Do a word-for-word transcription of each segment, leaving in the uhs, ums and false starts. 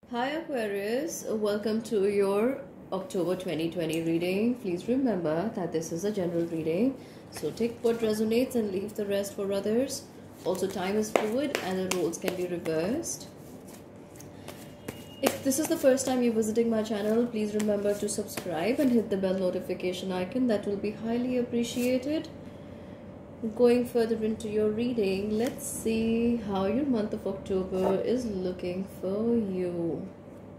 Hi Aquarius, welcome to your October twenty twenty reading. Please remember that this is a general reading, so take what resonates and leave the rest for others. Also, time is fluid and the roles can be reversed. If this is the first time you're visiting my channel, please remember to subscribe and hit the bell notification icon. That will be highly appreciated. Going further into your reading, let's see how your month of October is looking for you.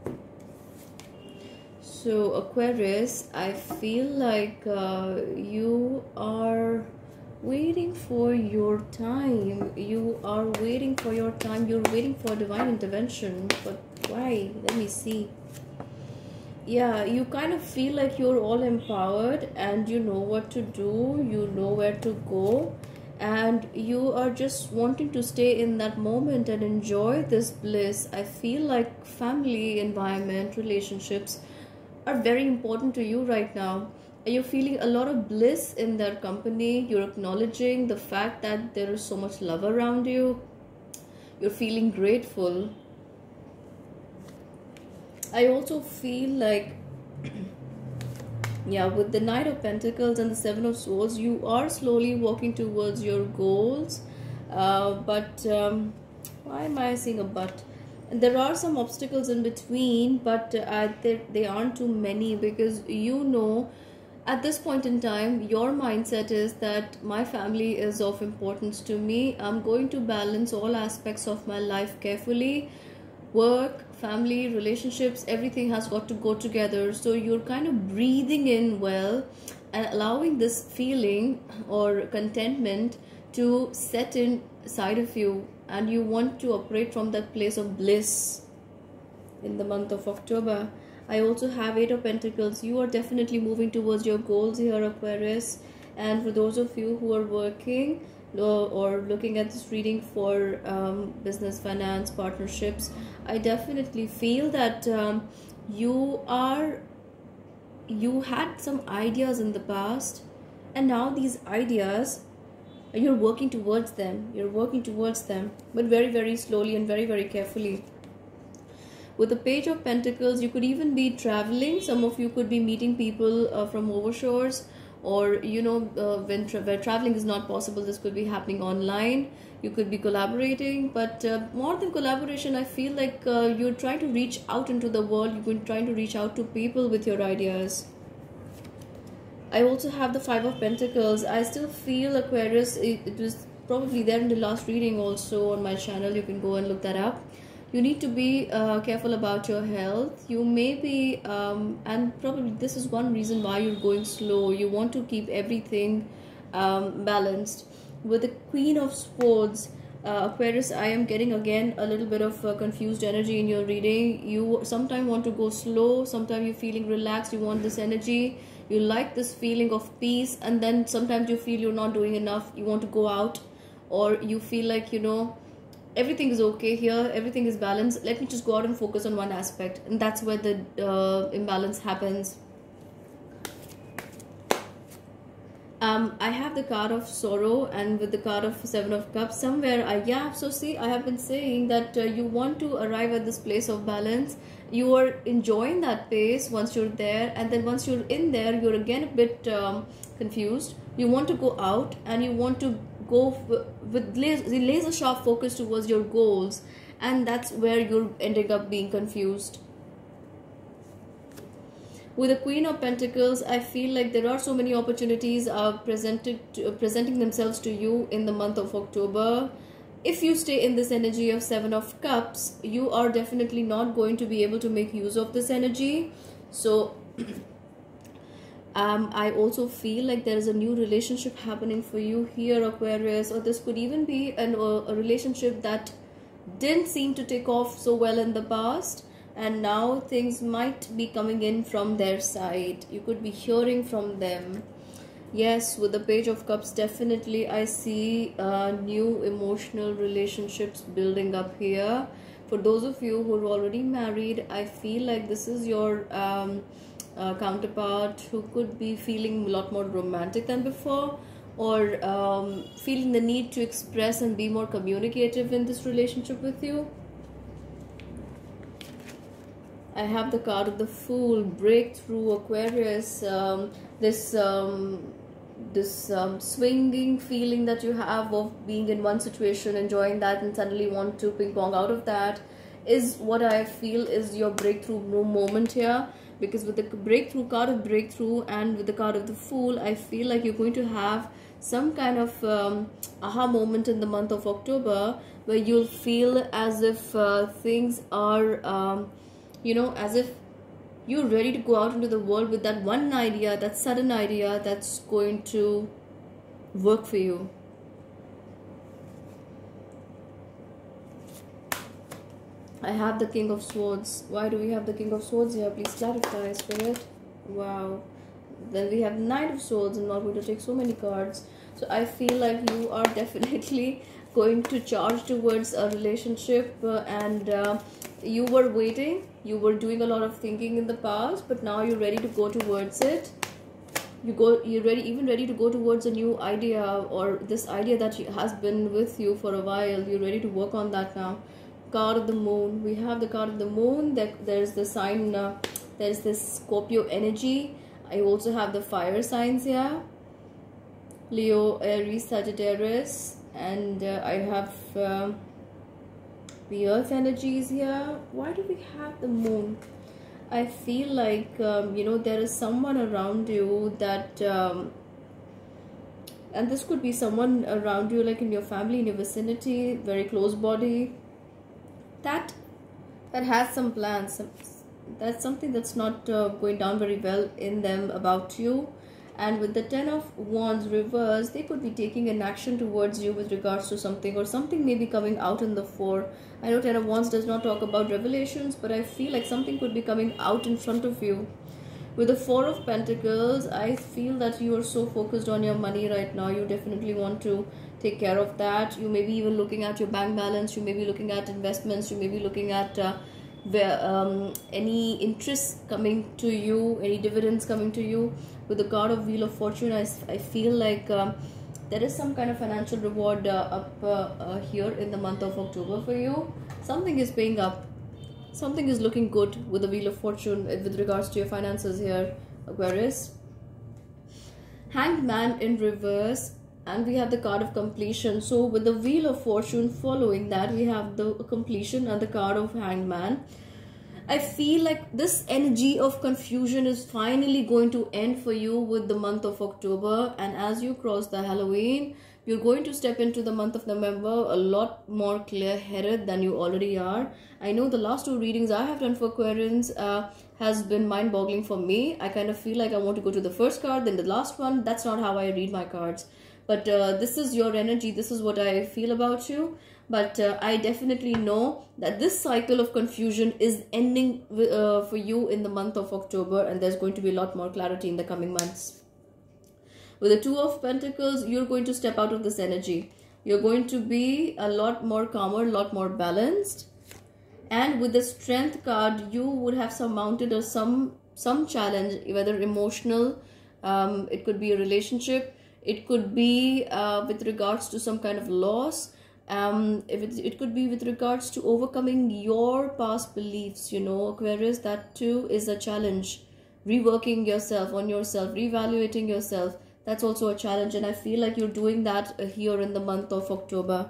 So Aquarius, I feel like uh, you are waiting for your time. You are waiting for your time. You're waiting for divine intervention. But why? Let me see. Yeah, you kind of feel like you're all empowered and you know what to do, you know where to go, and you are just wanting to stay in that moment and enjoy this bliss. I feel like family, environment, relationships are very important to you right now. And you're feeling a lot of bliss in their company. You're acknowledging the fact that there is so much love around you. You're feeling grateful. I also feel like, yeah, with the Knight of Pentacles and the Seven of Swords, you are slowly walking towards your goals. Uh, but, um, why am I seeing a but? And there are some obstacles in between, but uh, they, they aren't too many, because you know, at this point in time, your mindset is that my family is of importance to me. I'm going to balance all aspects of my life carefully. Work, family, relationships, everything has got to go together. So you're kind of breathing in well and allowing this feeling or contentment to set inside of you, and you want to operate from that place of bliss in the month of October. I also have Eight of Pentacles. You are definitely moving towards your goals here, Aquarius. And for those of you who are working or looking at this reading for um, business, finance, partnerships, I definitely feel that um, you are you had some ideas in the past, and now these ideas, you're working towards them you're working towards them, but very very slowly and very very carefully. With the Page of Pentacles, you could even be traveling. Some of you could be meeting people uh, from overshores, or you know, uh, when tra where traveling is not possible, this could be happening online. You could be collaborating, but uh, more than collaboration, I feel like uh, you're trying to reach out into the world. You're trying to reach out to people with your ideas. I also have the Five of Pentacles. I still feel, Aquarius, it, it was probably there in the last reading also on my channel. You can go and look that up. You need to be uh, careful about your health. You may be, um, and probably this is one reason why you're going slow. You want to keep everything um, balanced. With the Queen of Swords, uh, Aquarius, I am getting again a little bit of uh, confused energy in your reading. You sometimes want to go slow, sometimes you're feeling relaxed, you want this energy, you like this feeling of peace, and then sometimes you feel you're not doing enough, you want to go out, or you feel like, you know, everything is okay here, everything is balanced, let me just go out and focus on one aspect, and that's where the uh, imbalance happens. Um, I have the card of sorrow, and with the card of Seven of Cups, somewhere I, yeah, so see, I have been saying that uh, you want to arrive at this place of balance. You are enjoying that pace once you're there, and then once you're in there, you're again a bit um, confused. You want to go out, and you want to go with laser sharp focus towards your goals, and that's where you're ending up being confused. With the Queen of Pentacles, I feel like there are so many opportunities uh, presented to, uh, presenting themselves to you in the month of October. If you stay in this energy of Seven of Cups, you are definitely not going to be able to make use of this energy. So um, I also feel like there is a new relationship happening for you here, Aquarius, or this could even be an, uh, a relationship that didn't seem to take off so well in the past, and now things might be coming in from their side. You could be hearing from them. Yes, with the Page of Cups, definitely I see uh, new emotional relationships building up here. For those of you who are already married, I feel like this is your um, uh, counterpart who could be feeling a lot more romantic than before, or um, feeling the need to express and be more communicative in this relationship with you. I have the card of the Fool, breakthrough, Aquarius. Um, this um, this um, swinging feeling that you have of being in one situation, enjoying that, and suddenly want to ping pong out of that, is what I feel is your breakthrough moment here. Because with the breakthrough card of breakthrough and with the card of the Fool, I feel like you're going to have some kind of um, aha moment in the month of October, where you'll feel as if uh, things are um, you know, as if you're ready to go out into the world with that one idea, that sudden idea that's going to work for you. I have the King of Swords. Why do we have the King of Swords here? Please clarify, Spirit. Wow. Then we have Knight of Swords. I'm not going to take so many cards. So I feel like you are definitely going to charge towards a relationship, uh, and uh, you were waiting. You were doing a lot of thinking in the past, but now you're ready to go towards it. You go, you're ready, even ready to go towards a new idea, or this idea that has been with you for a while. You're ready to work on that now. Card of the Moon. We have the card of the Moon. That there's the sign. Uh, there's this Scorpio energy. I also have the fire signs here: Leo, Aries, Sagittarius, and uh, I have uh, the Earth energies here. Why do we have the Moon? I feel like um, you know, there is someone around you that. Um, and this could be someone around you, like in your family, in your vicinity, very close body, that that has some plans. Some, that's something that's not uh, going down very well in them about you. And with the Ten of Wands reverse, they could be taking an action towards you with regards to something, or something may be coming out in the fore. I know Ten of Wands does not talk about revelations, but I feel like something could be coming out in front of you. With the Four of Pentacles, I feel that you are so focused on your money right now. You definitely want to take care of that. You may be even looking at your bank balance. You may be looking at investments. You may be looking at uh, where, um, any interest coming to you, any dividends coming to you. With the card of Wheel of Fortune, I, I feel like um, there is some kind of financial reward uh, up uh, uh, here in the month of October for you. Something is paying up. Something is looking good with the Wheel of Fortune with regards to your finances here, Aquarius. Hanged Man in reverse, and we have the card of completion. So with the Wheel of Fortune following that, we have the completion and the card of Hanged Man. I feel like this energy of confusion is finally going to end for you with the month of October. And as you cross the Halloween, you're going to step into the month of November a lot more clear-headed than you already are. I know the last two readings I have done for Aquarians uh, has been mind-boggling for me. I kind of feel like I want to go to the first card, then the last one. That's not how I read my cards. But uh, this is your energy. This is what I feel about you. But uh, I definitely know that this cycle of confusion is ending uh, for you in the month of October, and there's going to be a lot more clarity in the coming months. With the Two of Pentacles, you're going to step out of this energy. You're going to be a lot more calmer, a lot more balanced. And with the Strength card, you would have surmounted or some some challenge, whether emotional, um, it could be a relationship, it could be uh, with regards to some kind of loss. Um, if it, it could be with regards to overcoming your past beliefs, you know, Aquarius, that too is a challenge. Reworking yourself on yourself, reevaluating yourself, that's also a challenge. And I feel like you're doing that here in the month of October.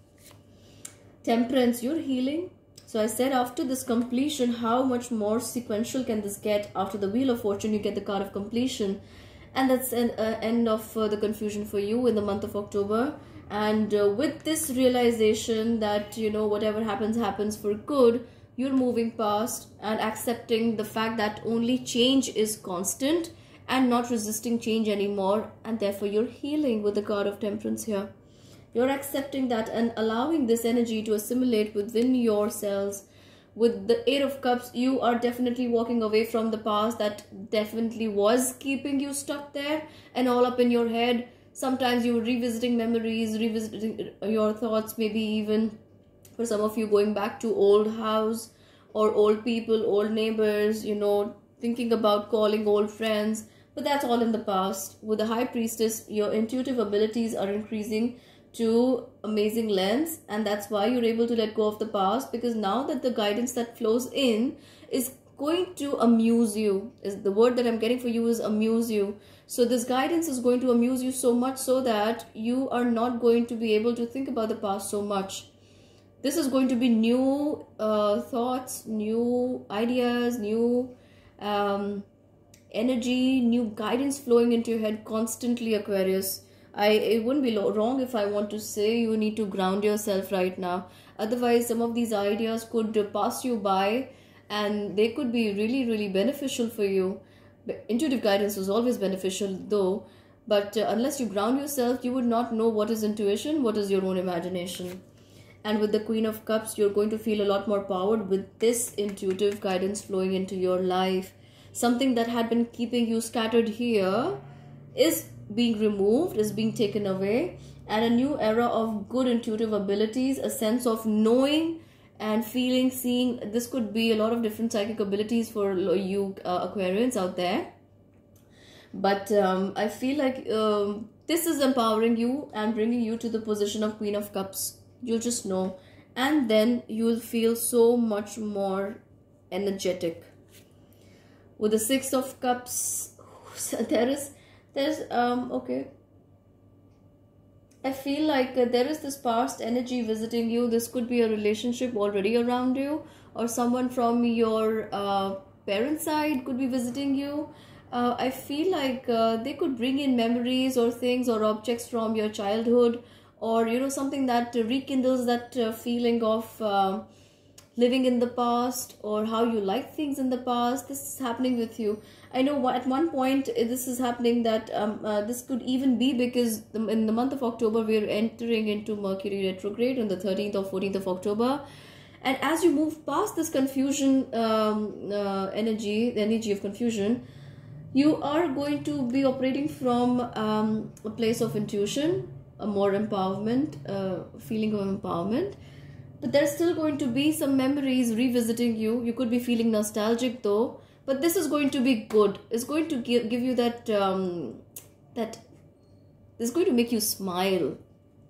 Temperance, you're healing. So I said after this completion, how much more sequential can this get? After the Wheel of Fortune, you get the card of completion. And that's an uh, end of uh, the confusion for you in the month of October. And uh, with this realization that, you know, whatever happens, happens for good, you're moving past and accepting the fact that only change is constant and not resisting change anymore. And therefore, you're healing with the card of Temperance here. You're accepting that and allowing this energy to assimilate within yourselves. With the Eight of Cups, you are definitely walking away from the past that definitely was keeping you stuck there and all up in your head. Sometimes you're revisiting memories, revisiting your thoughts, maybe even for some of you going back to old house or old people, old neighbors, you know, thinking about calling old friends. But that's all in the past. With the High Priestess, your intuitive abilities are increasing to amazing lengths, and that's why you're able to let go of the past, because now that the guidance that flows in is going to amuse you. Is the word that I'm getting for you is amuse you. So this guidance is going to amuse you so much so that you are not going to be able to think about the past so much. This is going to be new uh, thoughts, new ideas, new um, energy, new guidance flowing into your head constantly, Aquarius. I, it wouldn't be wrong if I want to say you need to ground yourself right now. Otherwise, some of these ideas could pass you by and they could be really, really beneficial for you. Intuitive guidance is always beneficial though, but uh, unless you ground yourself, you would not know what is intuition, what is your own imagination. And with the Queen of Cups, you're going to feel a lot more powered with this intuitive guidance flowing into your life. Something that had been keeping you scattered here is being removed, is being taken away, and a new era of good intuitive abilities, a sense of knowing and feeling, seeing. This could be a lot of different psychic abilities for you uh, Aquarians out there, but um, I feel like um, this is empowering you and bringing you to the position of Queen of Cups. You'll just know, and then you'll feel so much more energetic. With the Six of Cups, there is there's um okay I feel like uh, there is this past energy visiting you. This could be a relationship already around you, or someone from your uh, parent side could be visiting you. Uh, I feel like uh, they could bring in memories or things or objects from your childhood, or you know, something that rekindles that uh, feeling of uh, living in the past, or how you liked things in the past. This is happening with you. I know at one point this is happening that um, uh, this could even be because the, in the month of October we are entering into Mercury retrograde on the thirteenth or fourteenth of October, and as you move past this confusion um, uh, energy, the energy of confusion, you are going to be operating from um, a place of intuition, a more empowerment, uh, feeling of empowerment. But there's still going to be some memories revisiting you. You could be feeling nostalgic though, but this is going to be good. It's going to give, give you that, um, that it's going to make you smile.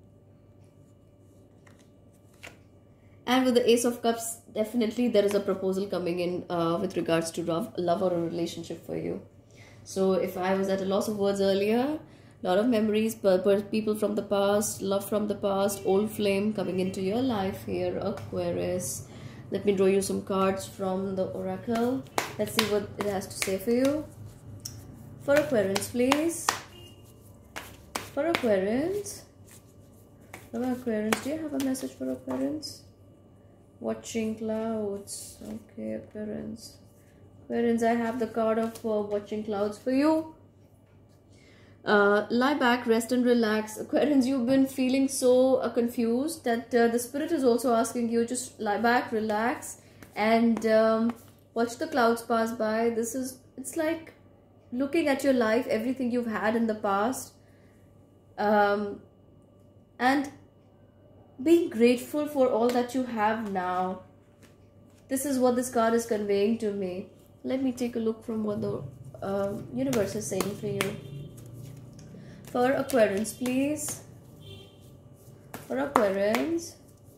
And with the Ace of Cups, definitely there is a proposal coming in uh, with regards to love, love or a relationship for you. So if I was at a loss of words earlier, a lot of memories, people from the past, love from the past, old flame coming into your life here, Aquarius. Let me draw you some cards from the Oracle. Let's see what it has to say for you. For Aquarians, please. For Aquarians. For Aquarians, do you have a message for Aquarians? Watching clouds. Okay, Aquarians. Aquarians, I have the card of uh, watching clouds for you. Uh, lie back, rest and relax. Aquarians, you've been feeling so uh, confused that uh, the spirit is also asking you just lie back, relax, and um, watch the clouds pass by. This is, it's like looking at your life, everything you've had in the past, um, and being grateful for all that you have now. This is what this card is conveying to me. Let me take a look from what the uh, universe is saying for you. For Aquarians, please. For Aquarians.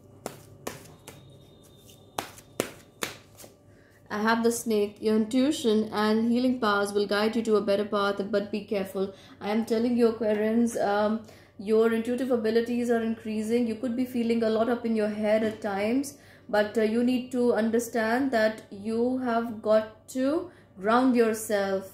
I have the snake. Your intuition and healing powers will guide you to a better path, but be careful. I am telling you, Aquarians, um, your intuitive abilities are increasing. You could be feeling a lot up in your head at times, but uh, you need to understand that you have got to ground yourself.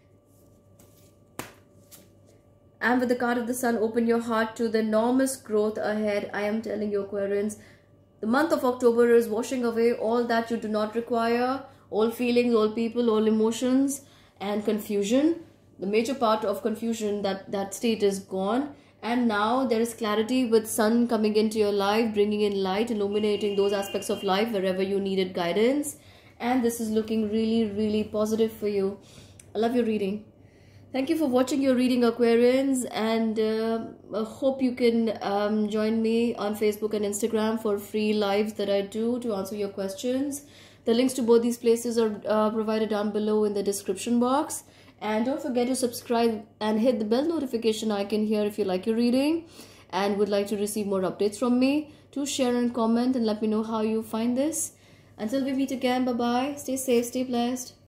And with the card of the Sun, open your heart to the enormous growth ahead. I am telling you, Aquarians, the month of October is washing away all that you do not require, all feelings, all people, all emotions, and confusion. The major part of confusion, that, that state is gone. And now there is clarity with Sun coming into your life, bringing in light, illuminating those aspects of life wherever you needed guidance. And this is looking really, really positive for you. I love your reading. Thank you for watching your reading, Aquarians, and uh, I hope you can um, join me on Facebook and Instagram for free lives that I do to answer your questions. The links to both these places are uh, provided down below in the description box. And don't forget to subscribe and hit the bell notification icon here if you like your reading and would like to receive more updates from me. Do share and comment and let me know how you find this. Until we meet again, bye bye. Stay safe, stay blessed.